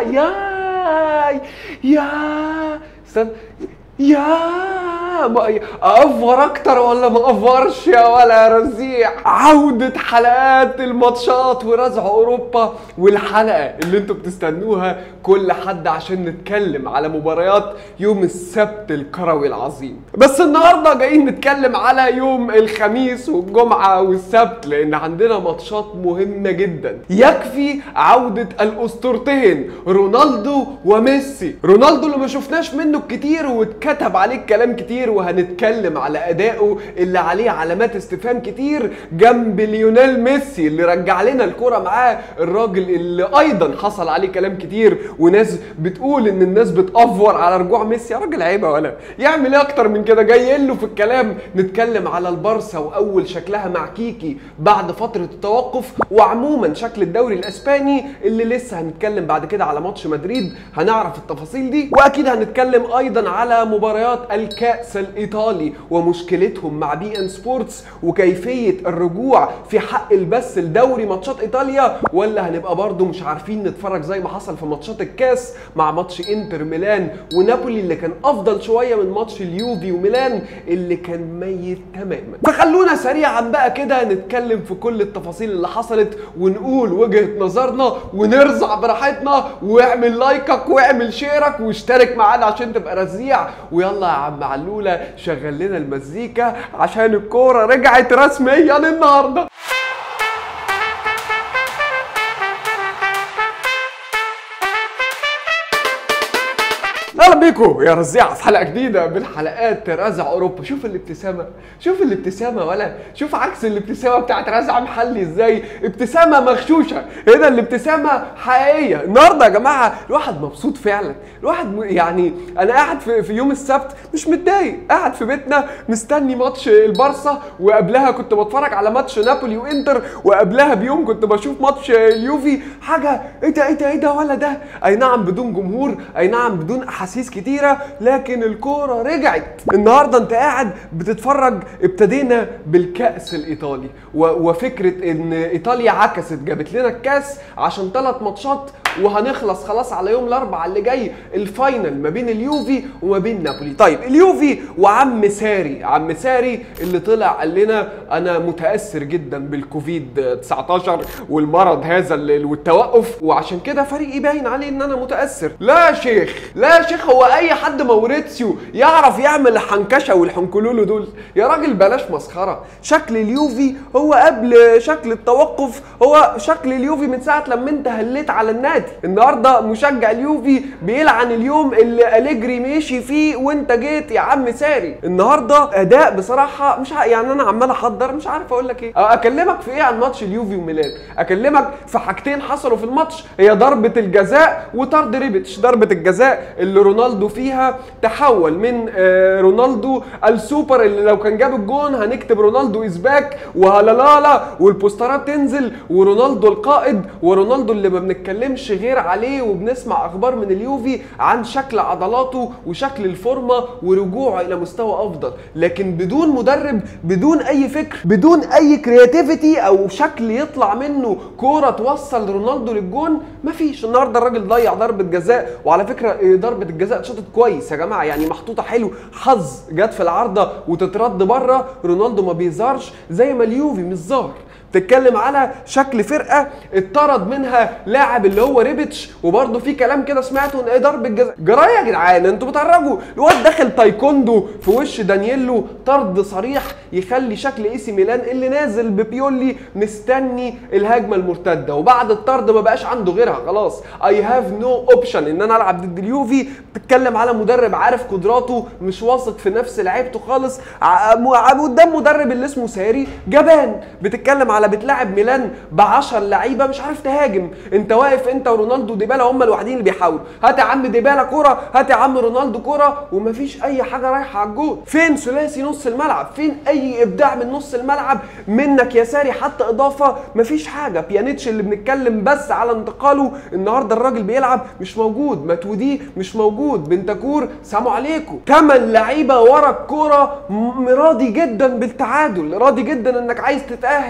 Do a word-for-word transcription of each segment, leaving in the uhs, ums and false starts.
يا يا استنى يا ما افور اكتر ولا ما افورش يا ولا يا رزيع؟ عودة حلقات الماتشات ورزع اوروبا، والحلقة اللي انتوا بتستنوها كل حد عشان نتكلم على مباريات يوم السبت الكروي العظيم. بس النهارده جايين نتكلم على يوم الخميس والجمعة والسبت، لان عندنا ماتشات مهمة جدا. يكفي عودة الاسطورتين رونالدو وميسي. رونالدو اللي ما شفناش منه كتير واتكتب عليه كلام كتير، وهنتكلم على ادائه اللي عليه علامات استفهام كتير جنب ليونيل ميسي اللي رجع لنا الكرة معاه، الراجل اللي ايضا حصل عليه كلام كتير وناس بتقول ان الناس بتأفور على رجوع ميسي. يا راجل عيبه ولا يعمل ايه اكتر من كده؟ جاي له في الكلام. نتكلم على البارسا واول شكلها مع كيكي بعد فترة التوقف، وعموما شكل الدوري الاسباني اللي لسه هنتكلم بعد كده على ماتش مدريد، هنعرف التفاصيل دي. واكيد هنتكلم ايضا على مباريات الكأس الايطالي ومشكلتهم مع بي ان سبورتس وكيفية الرجوع في حق البث الدوري ماتشات ايطاليا، ولا هنبقى برضو مش عارفين نتفرج زي ما حصل في ماتشات الكاس مع ماتش انتر ميلان ونابولي اللي كان افضل شوية من ماتش اليوفي وميلان اللي كان ميت تماما. فخلونا سريعا بقى كده نتكلم في كل التفاصيل اللي حصلت ونقول وجهة نظرنا ونرزع براحتنا. واعمل لايكك واعمل شيرك واشترك معانا عشان تبقى رزيع. ويلا يا عم علولة شغل لنا المزيكا عشان الكورة رجعت رسميا النهارده. اهلا بيكم يا رزيعه في حلقه جديده من حلقات رزع اوروبا. شوف الابتسامه، شوف الابتسامه ولا شوف عكس الابتسامه بتاعت رزع محلي ازاي، ابتسامه مغشوشه. هنا الابتسامه حقيقيه. النهارده يا جماعه الواحد مبسوط فعلا. الواحد م... يعني انا قاعد في... في يوم السبت مش متضايق، قاعد في بيتنا مستني ماتش البارسا، وقبلها كنت بتفرج على ماتش نابولي وانتر، وقبلها بيوم كنت بشوف ماتش اليوفي. حاجه ايه ده ايه ده ايه ده ولا ده؟ اي نعم بدون جمهور، اي نعم بدون احاسيس كتيرة، لكن الكورة رجعت. النهاردة انت قاعد بتتفرج. ابتدينا بالكأس الايطالي وفكرة ان ايطاليا عكست جابت لنا الكأس عشان ثلاث ماتشات وهنخلص خلاص على يوم الاربعاء اللي جاي الفاينل ما بين اليوفي وما بين نابولي. طيب اليوفي وعم ساري، عم ساري اللي طلع قال لنا انا متاثر جدا بالكوفيد تسعتاشر والمرض هذا والتوقف، وعشان كده فريقي باين عليه ان انا متاثر. لا يا شيخ، لا يا شيخ، هو اي حد موريتسيو يعرف يعمل الحنكشه والحنكلولو دول؟ يا راجل بلاش مسخره. شكل اليوفي هو قبل شكل التوقف، هو شكل اليوفي من ساعه لما انت هليت على النادي. النهارده مشجع اليوفي بيلعن اليوم اللي أليجري ماشي فيه وانت جيت يا عم ساري. النهارده اداء بصراحه مش ع... يعني انا عمال احضر مش عارف اقول لك ايه. اكلمك في ايه عن ماتش اليوفي وميلان؟ اكلمك في حاجتين حصلوا في الماتش، هي ضربه الجزاء وطرد ريبيتش. ضربه الجزاء اللي رونالدو فيها تحول من آه رونالدو السوبر اللي لو كان جاب الجون هنكتب رونالدو اسباك وهلالالا والبوسترات تنزل، ورونالدو القائد، ورونالدو اللي ما بنتكلمش غير عليه وبنسمع اخبار من اليوفي عن شكل عضلاته وشكل الفورمه ورجوعه الى مستوى افضل، لكن بدون مدرب، بدون اي فكر، بدون اي كرياتيفيتي او شكل يطلع منه كوره توصل رونالدو للجون. مفيش. النهارده الراجل ضيع ضربه جزاء، وعلى فكره ضربه الجزاء اتشاطت كويس يا جماعه، يعني محطوطه حلو، حظ جت في العارضه وتترد بره. رونالدو ما بيظهرش زي ما اليوفي مش ظاهر. تتكلم على شكل فرقه اتطرد منها لاعب اللي هو ريبيتش، وبرده في كلام كده سمعته ان ايه ضربه جزاء. جرايه يا جدعان انتوا بتهرجوا. الواد داخل تايكوندو في وش دانييلو، طرد صريح يخلي شكل اي سي ميلان اللي نازل ببيولي مستني الهجمه المرتده، وبعد الطرد ما بقاش عنده غيرها خلاص. اي هاف نو اوبشن ان انا العب ضد اليوفي. بتتكلم على مدرب عارف قدراته، مش واثق في نفس لعيبته خالص، قدام مدرب اللي اسمه ساري جبان. بتتكلم على بتلاعب ميلان بعشر لعيبه مش عارف تهاجم. انت واقف انت ورونالدو وديبالا هم الوحيدين اللي بيحاولوا. هات يا عم ديبالا كوره، هات يا عم رونالدو كوره، ومفيش اي حاجه رايحه على الجول. فين ثلاثي نص الملعب؟ فين اي ابداع من نص الملعب منك يا ساري؟ حتى اضافه مفيش حاجه. بيانيتش اللي بنتكلم بس على انتقاله النهارده الراجل بيلعب مش موجود. ماتودي مش موجود. بنتاكور سلام عليكم. ثمان لعيبه ورا الكوره. راضي جدا بالتعادل، راضي جدا انك عايز تتاهل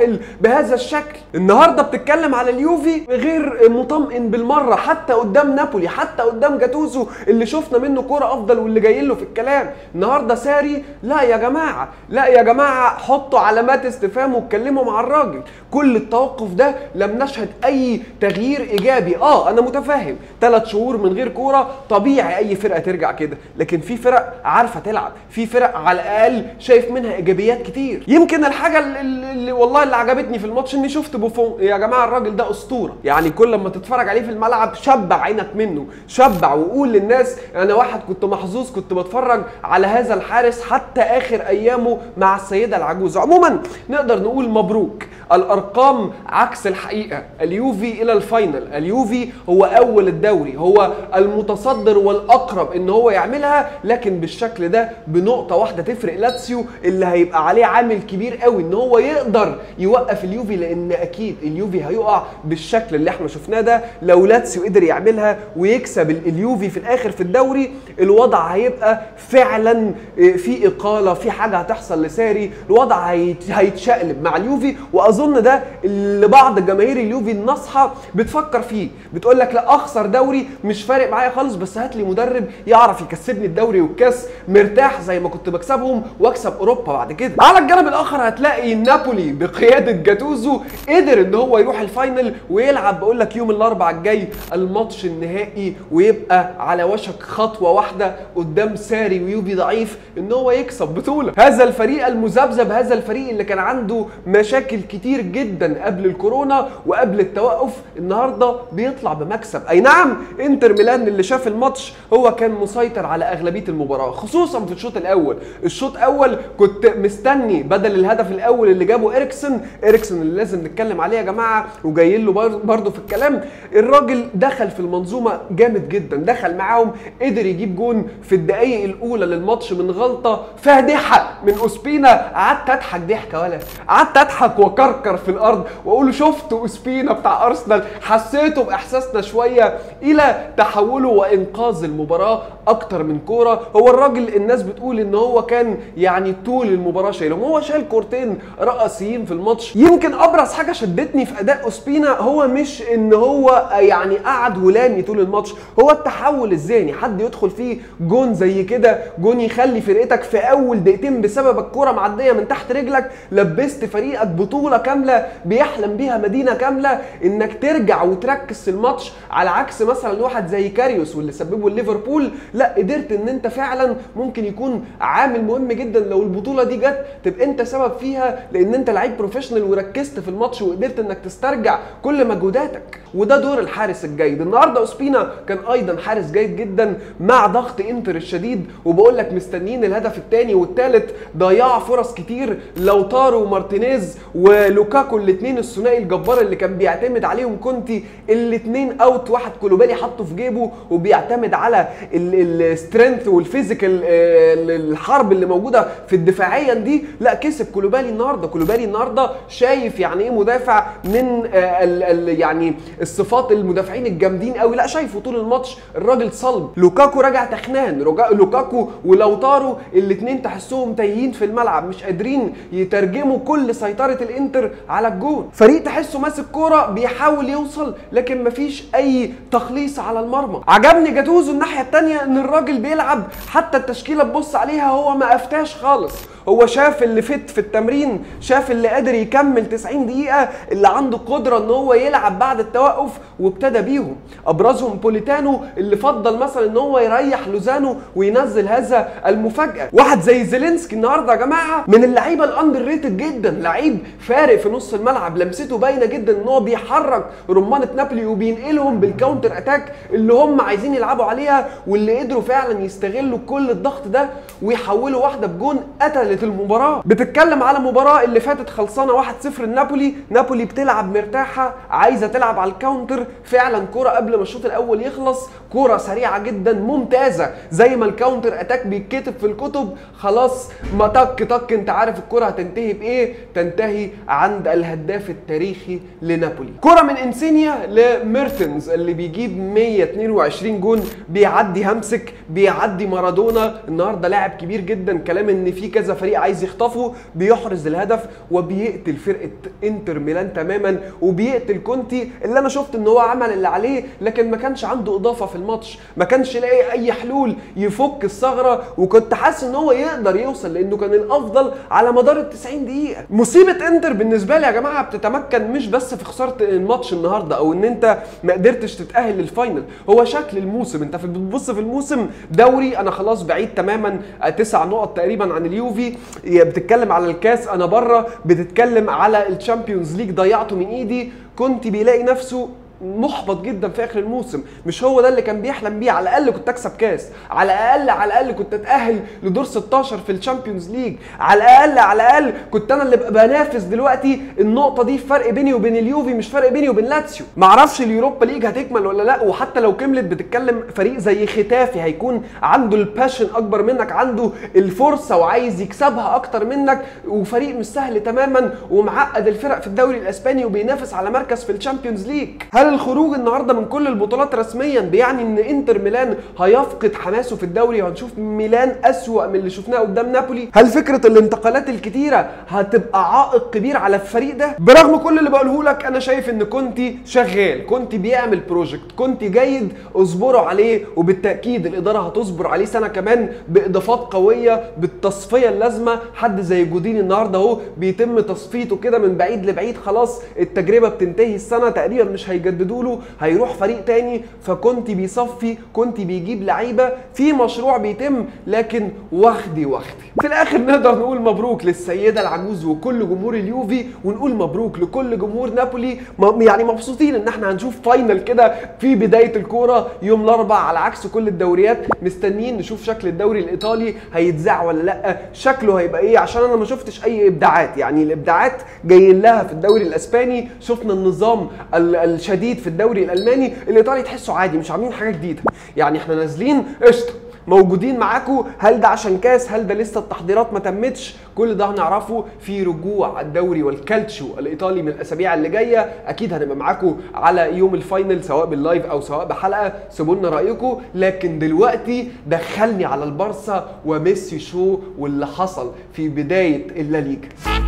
بهذا الشكل. النهارده بتتكلم على اليوفي غير مطمئن بالمره، حتى قدام نابولي، حتى قدام جاتوزو اللي شفنا منه كوره افضل واللي جاي له في الكلام. النهارده ساري لا يا جماعه، لا يا جماعه، حطوا علامات استفهام واتكلموا مع الراجل. كل التوقف ده لم نشهد اي تغيير ايجابي. اه انا متفاهم ثلاث شهور من غير كوره طبيعي اي فرقه ترجع كده، لكن في فرق عارفه تلعب، في فرق على الاقل شايف منها ايجابيات كتير. يمكن الحاجه اللي, اللي والله اللي عجبتني في الماتش اني شفت بوفون. يا جماعه الراجل ده اسطوره، يعني كل ما تتفرج عليه في الملعب شبع عينك منه، شبع وقول للناس انا واحد كنت محظوظ كنت بتفرج على هذا الحارس حتى اخر ايامه مع السيده العجوزه. عموما نقدر نقول مبروك. الارقام عكس الحقيقه. اليوفي الى الفاينل، اليوفي هو اول الدوري، هو المتصدر والاقرب ان هو يعملها، لكن بالشكل ده بنقطه واحده تفرق لاتسيو اللي هيبقى عليه عامل كبير قوي ان هو يقدر يوقف اليوفي، لان اكيد اليوفي هيقع بالشكل اللي احنا شفناه ده. لو لاتسيو قدر يعملها ويكسب اليوفي في الاخر في الدوري، الوضع هيبقى فعلا في اقاله، في حاجه هتحصل لساري، الوضع هيتشقلب مع اليوفي. واظن ده اللي بعض جماهير اليوفي الناصحه بتفكر فيه، بتقول لك لا اخسر دوري مش فارق معايا خالص، بس هات لي مدرب يعرف يكسبني الدوري والكاس مرتاح زي ما كنت بكسبهم واكسب اوروبا بعد كده. على الجانب الاخر هتلاقي نابولي بقياده جاتوزو قدر ان هو يروح الفاينل ويلعب بقول لك يوم الاربعاء الجاي الماتش النهائي، ويبقى على وشك خطوه واحده قدام ساري ويوفي ضعيف ان هو يكسب بطوله. هذا الفريق المذبذب، هذا الفريق اللي كان عنده مشاكل كتير جدا قبل الكورونا وقبل التوقف، النهارده بيطلع بمكسب. اي نعم انتر ميلان اللي شاف الماتش هو كان مسيطر على اغلبيه المباراه، خصوصا في الشوط الاول. الشوط الاول كنت مستني بدل الهدف الاول اللي جابه إريكسن، إريكسن اللي لازم نتكلم عليه يا جماعه وجاي له برضه في الكلام. الراجل دخل في المنظومه جامد جدا، دخل معاهم قدر يجيب جون في الدقائق الاولى للماتش من غلطه فادحه من اوسبينا. قعدت اضحك ضحكه ولا قعدت اضحك وكركر في الارض واقول شفت اوسبينا بتاع ارسنال، حسيته باحساسنا شويه الى تحوله وانقاذ المباراه اكتر من كوره. هو الراجل الناس بتقول ان هو كان يعني طول المباراه شايلهم، هو شايل كورتين رئيسيين في الماتش. يمكن ابرز حاجه شدتني في اداء اوسبينا هو مش ان هو يعني قعد هلامي طول الماتش، هو التحول الذهني. حد يدخل فيه جون زي كده، جون يخلي فرقتك في اول دقيقتين بسبب الكوره معديه من تحت رجلك لبست فريقك بطوله كامله بيحلم بيها مدينه كامله، انك ترجع وتركز في الماتش، على عكس مثلا واحد زي كاريوس واللي سببه ليفربول. لا قدرت ان انت فعلا ممكن يكون عامل مهم جدا لو البطوله دي جت تبقى انت سبب فيها، لان انت لعيب بروفيشنال وركزت في الماتش وقدرت انك تسترجع كل مجهوداتك. وده دور الحارس الجيد. النهارده اوسبينا كان ايضا حارس جيد جدا مع ضغط انتر الشديد، وبقول لك مستنيين الهدف الثاني والثالث، ضيع فرص كتير. لوتارو ومارتينيز ولوكاكو الاثنين الثنائي الجبار اللي كان بيعتمد عليهم كونتي، الاثنين اوت، واحد كولوبالي حطه في جيبه وبيعتمد على السترينث والفيزيكال الحرب اللي موجوده في الدفاعيا دي. لا كسب كولوبالي النهارده. كولوبالي النهارده شايف يعني ايه مدافع من ال ال يعني الصفات المدافعين الجامدين قوي، لا شايفه طول الماتش الراجل صلب. لوكاكو راجع تخنان، لوكاكو ولوتارو الاثنين تحسهم تايهين في الملعب، مش قادرين يترجموا كل سيطره الانتر على الجون. فريق تحسه ماسك كوره بيحاول يوصل لكن مفيش اي تخليص على المرمى. عجبني جاتوزو الناحيه الثانيه ان الراجل بيلعب حتى التشكيله تبص عليها هو ما افتاش خالص، هو شاف اللي فت في التمرين، شاف اللي قادر يكمل تسعين دقيقة، اللي عنده قدرة ان هو يلعب بعد التوقف وابتدى بيهم. ابرزهم بوليتانو اللي فضل مثلا ان هو يريح لوزانو وينزل هذا المفاجأة. واحد زي زيلينسكي النهارده يا جماعة من اللعيبة الاندر ريتد جدا، لعيب فارق في نص الملعب، لمسته باينة جدا ان هو بيحرك رمانة نابولي وبينقلهم بالكاونتر اتاك اللي هم عايزين يلعبوا عليها، واللي قدروا فعلا يستغلوا كل الضغط ده ويحولوا واحدة بجون قتل المباراة. بتتكلم على مباراة اللي فاتت خلصانة واحد صفر لنابولي، نابولي بتلعب مرتاحة عايزة تلعب على الكاونتر، فعلا كرة قبل ما الشوط الأول يخلص كرة سريعة جدا ممتازة زي ما الكاونتر اتاك بيتكتب في الكتب، خلاص ما طك طك انت عارف الكرة هتنتهي بايه؟ تنتهي عند الهداف التاريخي لنابولي. كرة من انسينيا لميرتنز اللي بيجيب مية اتنين وعشرين جون، بيعدي همسك، بيعدي مارادونا. النهارده لاعب كبير جدا، كلام ان في كذا فريق عايز يخطفه، بيحرز الهدف وبيقتل فرقة انتر ميلان تماما، وبيقتل كونتي اللي انا شفت ان هو عمل اللي عليه لكن ما كانش عنده اضافة في الماتش، ما كانش لاقي اي حلول يفك الثغرة، وكنت حاسس ان هو يقدر يوصل لانه كان الافضل على مدار ال تسعين دقيقة. مصيبة انتر بالنسبة لي يا جماعة بتتمكن مش بس في خسارة الماتش النهارده او ان انت ما قدرتش تتأهل للفاينل، هو شكل الموسم. انت بتبص في الموسم دوري انا خلاص بعيد تماما تسع نقط تقريبا عن اليوفي، بتتكلم على الكاس انا بره، بتتكلم على الشامبيونز ليج ضيعته من ايدي، كنت بيلاقي نفسه محبط جدا في اخر الموسم. مش هو ده اللي كان بيحلم بيه؟ على الاقل كنت اكسب كاس، على الاقل على الاقل كنت اتاهل لدور ستاشر في الشامبيونز ليج، على الاقل على الاقل كنت انا اللي بنافس دلوقتي. النقطه دي فرق بيني وبين اليوفي مش فرق بيني وبين لاتسيو. معرفش اليوروبا ليج هتكمل ولا لا، وحتى لو كملت بتتكلم فريق زي ختافي هيكون عنده الباشن اكبر منك، عنده الفرصه وعايز يكسبها اكتر منك، وفريق مش سهل تماما ومعقد الفرق في الدوري الاسباني وبينافس على مركز في الشامبيونز ليج. هل الخروج النهارده من كل البطولات رسميا بيعني ان انتر ميلان هيفقد حماسه في الدوري وهنشوف ميلان اسوأ من اللي شفناه قدام نابولي؟ هل فكره الانتقالات الكتيره هتبقى عائق كبير على الفريق ده؟ برغم كل اللي بقوله لك انا شايف ان كونتي شغال، كونتي بيعمل بروجكت، كونتي جيد، اصبروا عليه، وبالتاكيد الاداره هتصبر عليه سنه كمان باضافات قويه بالتصفيه اللازمه. حد زي جودين النهارده اهو بيتم تصفيته كده من بعيد لبعيد، خلاص التجربه بتنتهي السنه تقريبا، مش هيجددوا له، هيروح فريق تاني. فكونتي بيصفي، كونتي بيجيب لعيبه، في مشروع بيتم، لكن واخدي واخدي. في الاخر نقدر نقول مبروك للسيده العجوز وكل جمهور اليوفي، ونقول مبروك لكل جمهور نابولي. يعني مبسوطين ان احنا هنشوف فاينل كده في بدايه الكوره يوم الاربعاء، على عكس كل الدوريات. مستنيين نشوف شكل الدوري الايطالي هيتذاع ولا لا، شكله هيبقى ايه، عشان انا ما شفتش اي ابداعات. يعني الابداعات جايين لها في الدوري الاسباني، شفنا النظام الشديد في الدوري الالماني، الايطالي تحسه عادي، مش عاملين حاجه جديده. يعني احنا نازلين قشطه، موجودين معاكم. هل ده عشان كاس؟ هل ده لسه التحضيرات ما تمتش؟ كل ده هنعرفه في رجوع الدوري والكالتشيو الايطالي من الاسابيع اللي جايه. اكيد هنبقى معاكم على يوم الفاينل سواء باللايف او سواء بحلقه، سيبوا لنا رايكم. لكن دلوقتي دخلني على البارسا وميسي شو واللي حصل في بدايه الليجا.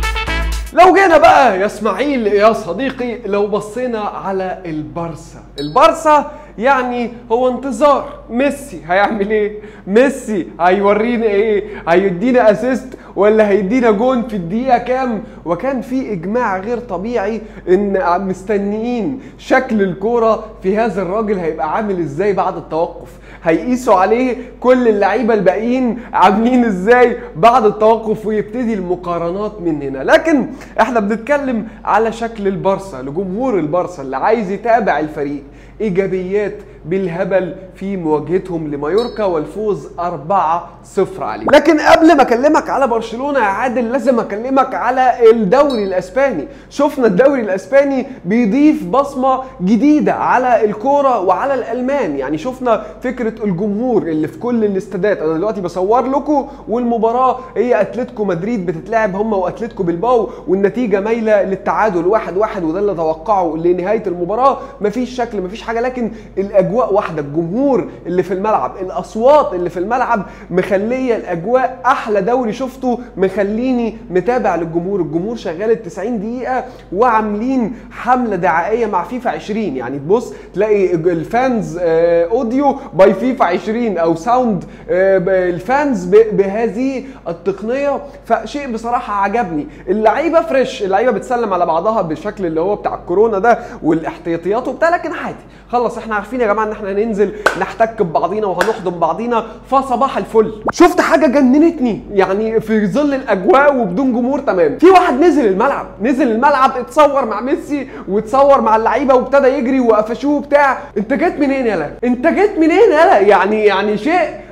لو جينا بقى يا اسماعيل يا صديقي، لو بصينا على البارسا، البارسا يعني هو انتظار ميسي هيعمل ايه؟ ميسي هيورينا ايه؟ هيدينا اسيست ولا هيدينا جون في الدقيقه كام؟ وكان في اجماع غير طبيعي ان مستنيين شكل الكوره في هذا الراجل هيبقى عامل ازاي بعد التوقف، هيقيسوا عليه كل اللعيبه الباقيين عاملين ازاي بعد التوقف، ويبتدي المقارنات من هنا. لكن احنا بنتكلم على شكل البارسا لجمهور البارسا اللي عايز يتابع الفريق. ايجابيات بالهبل في مواجهتهم لمايوركا والفوز أربعة صفر عليه. لكن قبل ما اكلمك على برشلونه يا عادل لازم اكلمك على الدوري الاسباني. شفنا الدوري الاسباني بيضيف بصمه جديده على الكوره وعلى الالمان. يعني شفنا فكره الجمهور اللي في كل الاستادات. انا دلوقتي بصور لكم والمباراه هي اتلتيكو مدريد بتتلعب هم واتلتيكو بلباو، والنتيجه مايله للتعادل واحد واحد، وده اللي توقعه لنهايه المباراه. مفيش شكل مفيش حاجه، لكن الاجواء واحده. الجمهور اللي في الملعب، الاصوات اللي في الملعب مخليه الاجواء احلى دوري شفته، مخليني متابع للجمهور. الجمهور شغال ال تسعين دقيقه وعاملين حمله دعائيه مع فيفا عشرين. يعني تبص تلاقي الفانز اوديو باي فيفا عشرين او ساوند الفانز بهذه التقنيه. فشيء بصراحه عجبني. اللعيبه فريش، اللعيبه بتسلم على بعضها بالشكل اللي هو بتاع الكورونا ده والاحتياطيات وبتاع، لكن عادي خلص. احنا عارفين يا جماعه ان احنا هننزل نحتك ببعضينا وهنحضن بعضينا، فصباح الفل. شفت حاجه جننتني يعني في ظل الاجواء وبدون جمهور تمام. في واحد نزل الملعب، نزل الملعب اتصور مع ميسي واتصور مع اللعيبه وابتدى يجري وقفشوه بتاع. انت جيت منين يالا؟ انت جيت منين يالا؟ يعني يعني شيء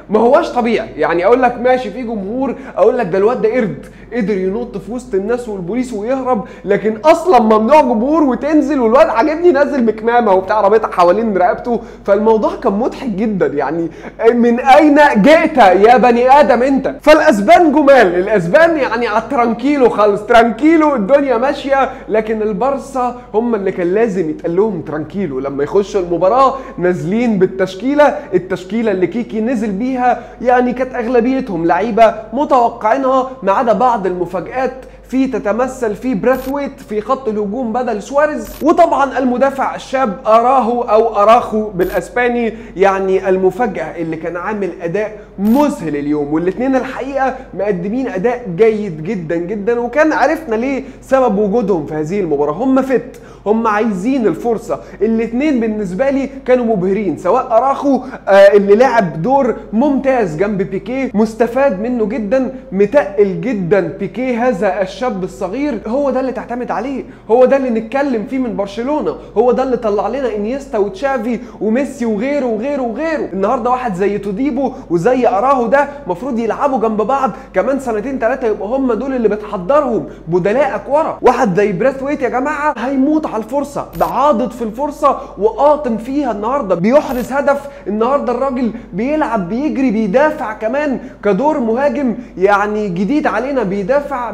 ما هواش طبيعي. يعني اقول لك ماشي في جمهور اقول لك ده الواد ده قرد قدر ينط في وسط الناس والبوليس ويهرب، لكن اصلا ممنوع جمهور وتنزل، والواد عاجبني نازل بكمامه وبتاع رابطه حوالين رقبته. فالموضوع كان مضحك جدا. يعني من اين جئت يا بني ادم انت؟ فالاسبان جمال، الاسبان يعني على الترانكيلو خالص، ترانكيلو الدنيا ماشيه. لكن البارسا هم اللي كان لازم يتقال لهم ترانكيلو لما يخشوا المباراه نازلين بالتشكيله، التشكيله اللي كيكي نزل بيها. يعني كانت اغلبيتهم لعيبه متوقعينها ما عدا بعض المفاجآت في تتمثل في براثويت في خط الهجوم بدل سواريز، وطبعا المدافع الشاب اراهو او اراخو بالاسباني، يعني المفاجأة اللي كان عامل اداء مذهل اليوم. والاثنين الحقيقة مقدمين اداء جيد جدا جدا، وكان عرفنا ليه سبب وجودهم في هذه المباراة. هم فت، هم عايزين الفرصة. الاثنين بالنسبة لي كانوا مبهرين، سواء اراخو آه اللي لعب دور ممتاز جنب بيكيه، مستفاد منه جدا، متقل جدا بيكيه هذا الشاب الصغير، هو ده اللي تعتمد عليه، هو ده اللي نتكلم فيه من برشلونة، هو ده اللي طلع لنا انيستا وتشافي وميسي وغيره وغيره وغيره. النهارده واحد زي توديبو وزي اراهو ده المفروض يلعبوا جنب بعض كمان سنتين ثلاثة، يبقى هم دول اللي بتحضرهم بدلائك ورا. واحد زي براثويت يا جماعة هيموت على الفرصة، ده عاضد في الفرصة وقاطم فيها. النهارده بيحرز هدف، النهارده الراجل بيلعب بيجري بيدافع كمان كدور مهاجم يعني جديد علينا، بيدافع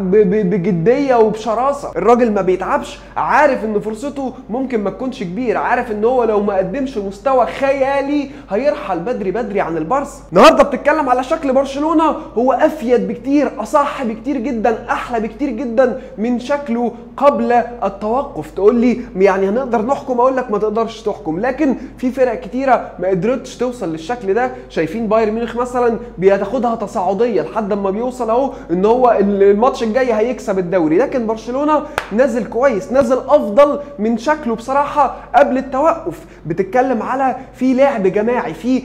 بجدية وبشراسة. الراجل ما بيتعبش، عارف ان فرصته ممكن ما تكونش كبيرة، عارف ان هو لو ما قدمش مستوى خيالي هيرحل بدري بدري عن البارسا. النهارده بتتكلم على شكل برشلونة هو افيد بكتير، اصح بكتير جدا، احلى بكتير جدا من شكله قبل التوقف. تقول لي يعني هنقدر نحكم؟ اقول لك ما تقدرش تحكم، لكن في فرق كتيرة ما قدرتش توصل للشكل ده. شايفين بايرن ميونخ مثلا بياخدها تصاعدية لحد ما بيوصل اهو ان هو الماتش الجاي هيكسب الدوري، لكن برشلونة نازل كويس، نازل افضل من شكله بصراحة قبل التوقف. بتتكلم على في لعب جماعي، في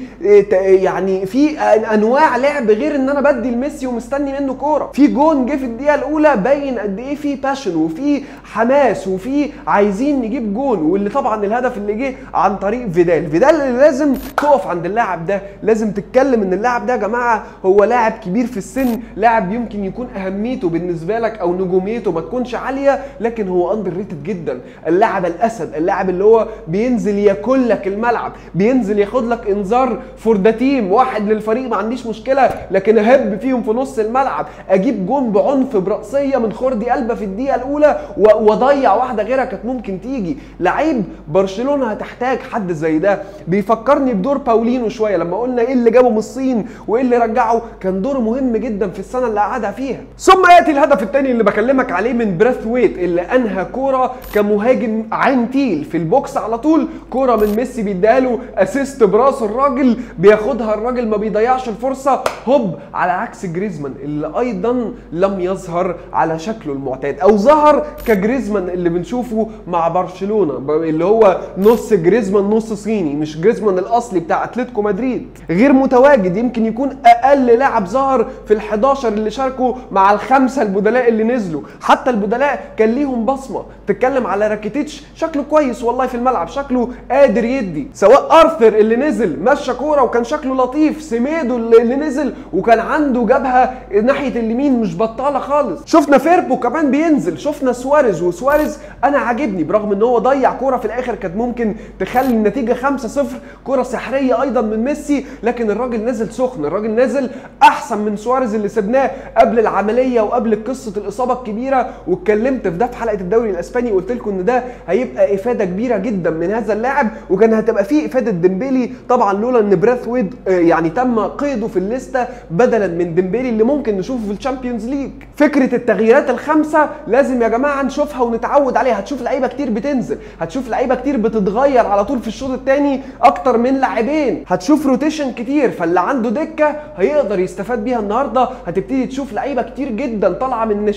يعني في انواع لعب غير ان انا بدي لميسي ومستني منه كورة. في جون جه في الدقيقة الاولى باين قد ايه في باشن وفي حماس وفي عايزين نجيب جون، واللي طبعا الهدف اللي جه عن طريق فيدال. فيدال اللي لازم تقف عند اللاعب ده، لازم تتكلم ان اللاعب ده يا جماعة هو لاعب كبير في السن، لاعب يمكن يكون اهميته بالنسبة لك او نجوميته ما تكونش عالية، لكن هو اندر ريتد جدا. اللاعب الاسد، اللاعب اللي هو بينزل ياكل لك الملعب، بينزل ياخد لك انذار فور ذا تيم، واحد للفريق ما عنديش مشكلة، لكن اهب فيهم في نص الملعب، اجيب جون بعنف برأسية من خردي قلبة في الدقيقة الاولى واضيع واحدة غيرها كانت ممكن تيجي. لعيب برشلونة هتحتاج حد زي ده. بيفكرني بدور باولينو شوية، لما قلنا ايه اللي جابه من الصين وايه اللي رجعه، كان دوره مهم جدا في السنة اللي قعدها فيها. ثم ياتي الهدف الثاني اللي بكلمك عليه من براثويت، اللي انهى كوره كمهاجم عنتيل في البوكس على طول، كوره من ميسي بيديها له اسيست براسه، الراجل بياخدها، الراجل ما بيضيعش الفرصه، هوب، على عكس جريزمان اللي ايضا لم يظهر على شكله المعتاد، او ظهر كجريزمان اللي بنشوفه مع برشلونه، اللي هو نص جريزمان نص صيني، مش جريزمان الاصلي بتاع اتلتيكو مدريد. غير متواجد، يمكن يكون اقل لاعب ظهر في الحداشر اللي شاركوا مع الخمسه البدلاء اللي نزلوا. حتى البدلاء كان ليهم بصمه. تتكلم على راكيتيتش، شكله كويس والله في الملعب، شكله قادر يدي. سواء ارثر اللي نزل مشى كوره وكان شكله لطيف، سيميدو اللي نزل وكان عنده جبهه ناحيه اليمين مش بطاله خالص. شفنا فيربو كمان بينزل، شفنا سواريز، وسواريز انا عاجبني برغم ان هو ضيع كوره في الاخر كانت ممكن تخلي النتيجه خمسة صفر، كوره سحريه ايضا من ميسي، لكن الراجل نزل سخن، الراجل نزل احسن من سواريز اللي سبناه قبل العمليه وقبل قصه الاصابه الكبيره. واتكلمت في ده في حلقه الدوري الاسباني، قلت لكم ان ده هيبقى افاده كبيره جدا من هذا اللاعب، وكان هتبقى فيه افاده ديمبيلي طبعا لولا ان براثويت يعني تم قيده في الليسته بدلا من ديمبيلي اللي ممكن نشوفه في الشامبيونز ليج. فكره التغييرات الخمسه لازم يا جماعه نشوفها ونتعود عليها. هتشوف لعيبه كتير بتنزل، هتشوف لعيبه كتير بتتغير على طول في الشوط الثاني اكتر من لاعبين، هتشوف روتيشن كتير، فاللي عنده دكه هيقدر يستفاد بيها. النهارده هتبتدي تشوف لعيبه كتير جدا طالعه من الناشئين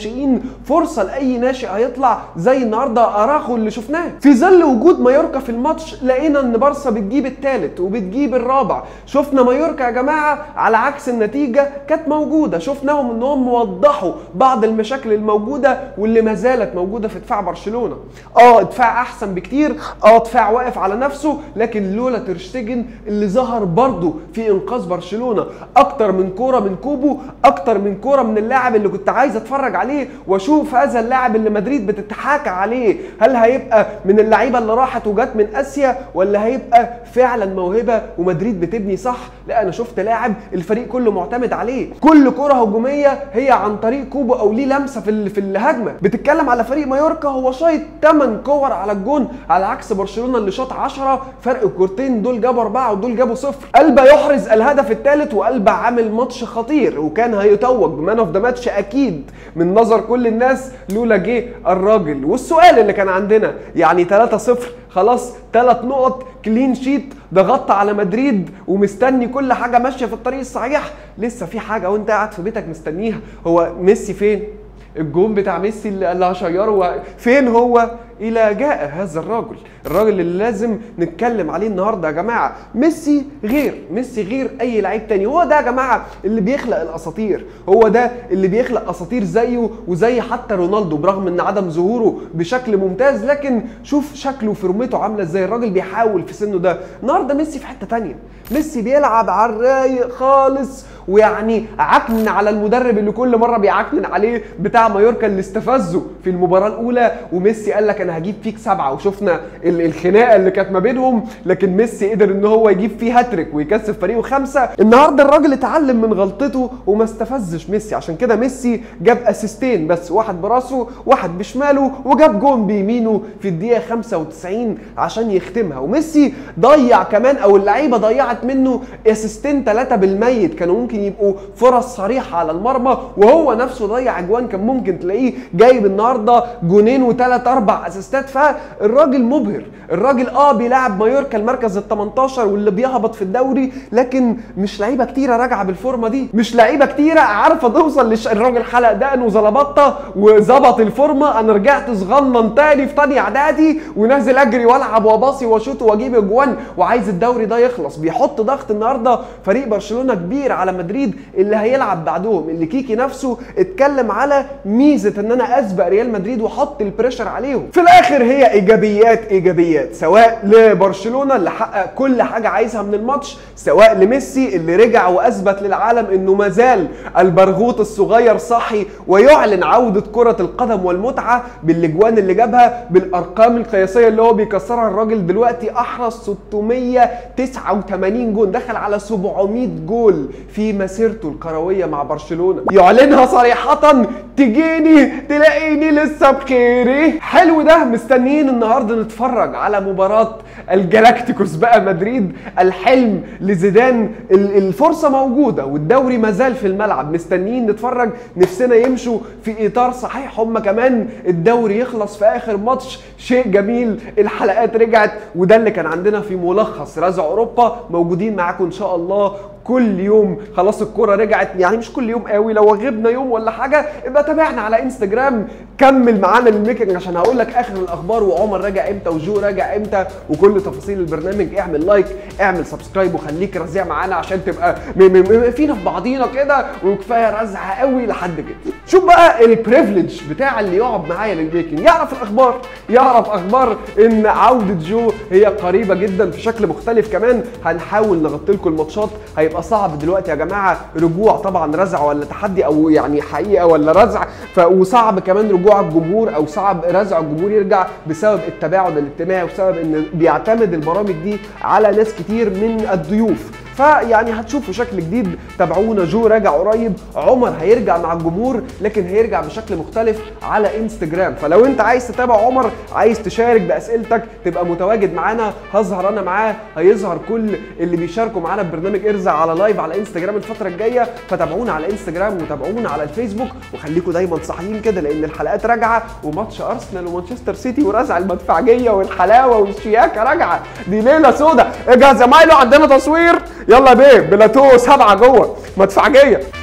الناشئين فرصه لاي ناشئ هيطلع زي النهارده اراخو اللي شفناه. في ظل وجود مايوركا في الماتش لقينا ان بارسا بتجيب الثالث وبتجيب الرابع. شفنا مايوركا يا جماعه على عكس النتيجه كانت موجوده، شفناهم انهم وضحوا بعض المشاكل الموجوده واللي ما زالت موجوده في دفاع برشلونه. اه دفاع احسن بكتير، اه دفاع واقف على نفسه، لكن لولا تير شتيجن اللي ظهر برضه في انقاذ برشلونه. اكتر من كوره من كوبو، اكتر من كوره من اللاعب اللي كنت عايز اتفرج عليه واشوف هذا اللاعب اللي مدريد بتتحاكى عليه، هل هيبقى من اللعيبه اللي راحت وجت من اسيا ولا هيبقى فعلا موهبه ومدريد بتبني صح؟ لا انا شفت لاعب الفريق كله معتمد عليه، كل كره هجوميه هي عن طريق كوبو او ليه لمسه في في الهجمه. بتتكلم على فريق مايوركا هو شايط ثمانية كور على الجون، على عكس برشلونه اللي شاط عشرة، فرق الكورتين دول جابوا أربعة ودول جابوا صفر. ألبا يحرز الهدف الثالث، وألبا عامل ماتش خطير وكان هيتوج بمان اوف ذا ماتش اكيد من نظر كل الناس لولا جه الراجل. والسؤال اللي كان عندنا يعني ثلاثة صفر خلاص، ثلاث نقط كلين شيت، ضغطت على مدريد ومستني كل حاجه ماشيه في الطريق الصحيح، لسه في حاجه وانت قاعد في بيتك مستنيها، هو ميسي فين؟ الجون بتاع ميسي اللي هشيره فين هو؟ الى جاء هذا الراجل، الراجل اللي لازم نتكلم عليه النهارده يا جماعه. ميسي غير، ميسي غير اي لعيب تاني، هو ده يا جماعه اللي بيخلق الاساطير، هو ده اللي بيخلق اساطير زيه وزي حتى رونالدو برغم ان عدم ظهوره بشكل ممتاز، لكن شوف شكله وفورمته عامله ازاي، الراجل بيحاول في سنه ده. النهارده ميسي في حته تانيه، ميسي بيلعب على الرايق خالص، ويعني عكنن على المدرب اللي كل مره بيعكنن عليه بتاع مايوركا اللي استفزه في المباراه الاولى، وميسي قال لك انا هجيب فيك سبعه، وشفنا الخناقه اللي كانت ما بينهم، لكن ميسي قدر ان هو يجيب فيه هاتريك ويكسب فريقه خمسه. النهارده الراجل اتعلم من غلطته وما استفزش ميسي، عشان كده ميسي جاب اسيستين بس، واحد براسه واحد بشماله، وجاب جون بيمينه في الدقيقه خمسة وتسعين عشان يختمها. وميسي ضيع كمان، او اللعيبه ضيعت منه اسيستين ثلاثه بالميت كانوا ممكن يبقوا فرص صريحه على المرمى، وهو نفسه ضيع اجوان كان ممكن تلاقيه جايب النهارده جونين وثلاث اربع اسيستات. فالراجل مبهر، الراجل اه بيلعب مايوركا المركز ال تمنتاشر واللي بيهبط في الدوري، لكن مش لعيبه كتيره راجعه بالفورمه دي، مش لعيبه كتيره عارفه توصل للش... الراجل حلق دقن وزلبطه وظبط الفورمه. انا رجعت صغنن تاني في تاني اعدادي ونازل اجري والعب وباصي واشوط واجيب اجوان وعايز الدوري ده يخلص. بيحط ضغط النهارده فريق برشلونه كبير على مدريد اللي هيلعب بعدهم، اللي كيكي نفسه اتكلم على ميزه ان انا اسبق ريال مدريد واحط البريشر عليهم. في الاخر هي ايجابيات ايجابيات، سواء لبرشلونه اللي حقق كل حاجه عايزها من الماتش، سواء لميسي اللي رجع واثبت للعالم انه ما زال البرغوث الصغير صاحي ويعلن عوده كره القدم والمتعه بالاجوان اللي جابها، بالارقام القياسيه اللي هو بيكسرها. الراجل دلوقتي احرز ستمية وتسعة وثمانين جون، دخل على سبعمية جول في مسيرته الكرويه مع برشلونه، يعلنها صريحه تجيني تلاقيني لسه بخيري. حلو ده، مستنيين النهارده نتفرج على مباراه الجالاكتيكوس بقى مدريد، الحلم لزيدان، الفرصه موجوده والدوري مازال في الملعب، مستنيين نتفرج، نفسنا يمشوا في اطار صحيح، هم كمان الدوري يخلص في اخر ماتش، شيء جميل. الحلقات رجعت، وده اللي كان عندنا في ملخص رزع اوروبا، موجودين معاكم ان شاء الله كل يوم. خلاص الكوره رجعت، يعني مش كل يوم قوي، لو غبنا يوم ولا حاجه ابقى تابعنا على انستجرام، كمل معانا الميكنج عشان هقول لك اخر الاخبار، وعمر راجع امتى وجو راجع امتى وكل تفاصيل البرنامج. اعمل لايك، اعمل سبسكرايب، وخليك رزيع معانا عشان تبقى فينا في بعضينا كده، وكفايه رزعه قوي لحد كده. شوف بقى البريفليج بتاع اللي يقعد معايا للميكنج، يعرف الاخبار، يعرف اخبار ان عوده جو هي قريبه جدا في شكل مختلف. كمان هنحاول نغطي لكم الماتشات، هيبقى صعب دلوقتي يا جماعه رجوع طبعا رزع ولا تحدي، او يعني حقيقه ولا رزع، وصعب كمان رجوع الجمهور، او صعب رزع الجمهور يرجع بسبب التباعد الاجتماعي، وبسبب ان بيعتمد البرامج دي على ناس كتير من الضيوف. فيعني هتشوفوا شكل جديد، تابعونا. جو راجع قريب، عمر هيرجع مع الجمهور لكن هيرجع بشكل مختلف على انستجرام. فلو انت عايز تتابع عمر، عايز تشارك باسئلتك، تبقى متواجد معانا، هظهر انا معاه، هيظهر كل اللي بيشاركوا معانا ببرنامج ارزع على لايف على انستجرام الفتره الجايه. فتابعونا على انستجرام وتابعونا على الفيسبوك، وخليكم دايما صاحيين كده لان الحلقات راجعه، وماتش ارسنال ومانشستر سيتي ورزع المدفعجيه والحلاوه والشياكه راجعه، دي ليله سودا. اجهز يا مايلو، عندنا تصوير، يلا بيه بلاتو سبعه جوه مدفعجيه.